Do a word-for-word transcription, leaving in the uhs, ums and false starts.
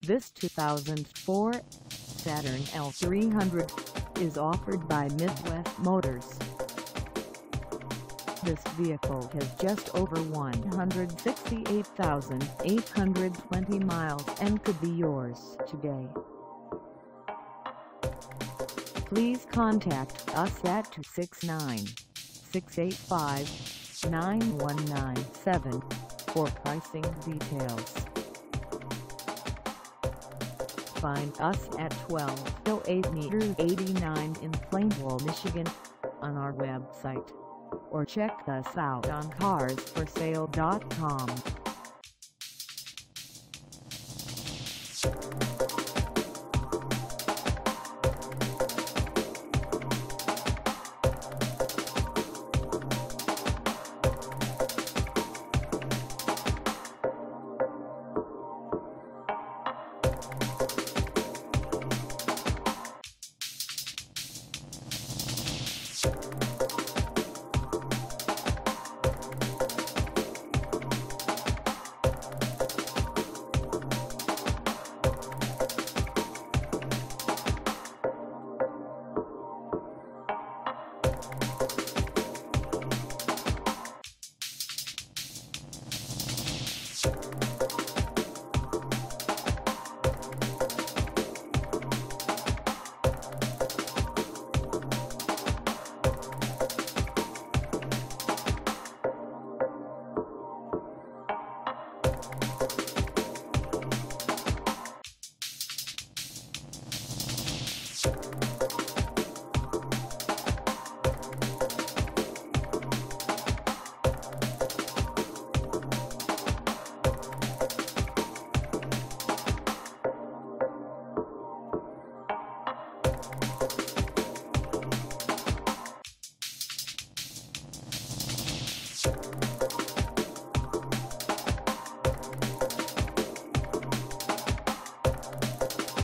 This two thousand four Saturn L three hundred is offered by Midwest Motors. This vehicle has just over one hundred sixty-eight thousand eight hundred twenty miles and could be yours today. Please contact us at two six nine, six eight five, nine one nine seven for pricing details. Find us at twelve oh eight Meter eighty-nine in Plainwell, Michigan on our website, or check us out on cars for sale dot com. You